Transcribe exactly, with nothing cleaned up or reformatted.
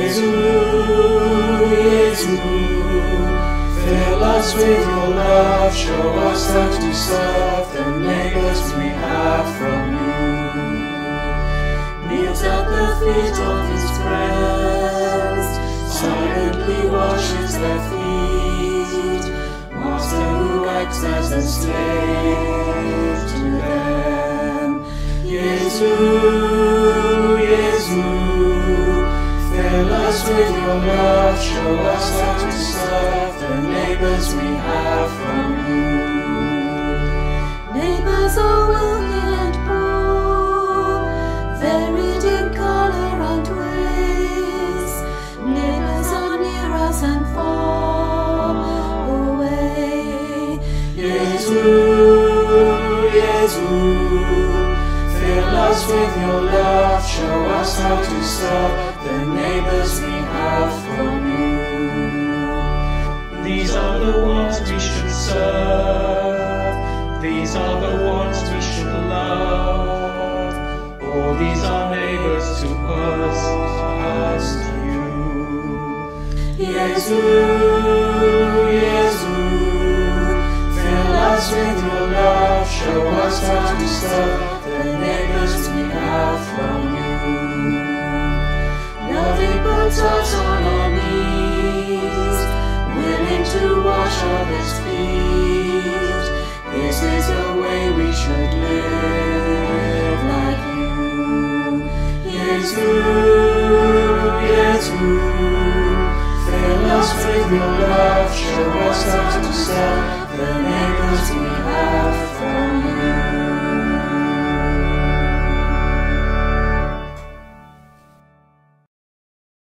Yesu, Yesu, fill us with your love, show us how to serve the neighbors we have from you. Kneels at the feet of his friends, silently washes their feet, Master who acts as a slave to them. Yesu, Yesu, fill us with your love, show us how to serve the neighbors we have from you. Neighbors are wealthy and poor, varied in color and ways. Neighbors are near us and far away. Yesu, Yesu, fill us with your love, show us how to serve the neighbors we have from you. These are the ones we should serve, these are the ones we should love. All these are neighbors to us, as to you. Yesu,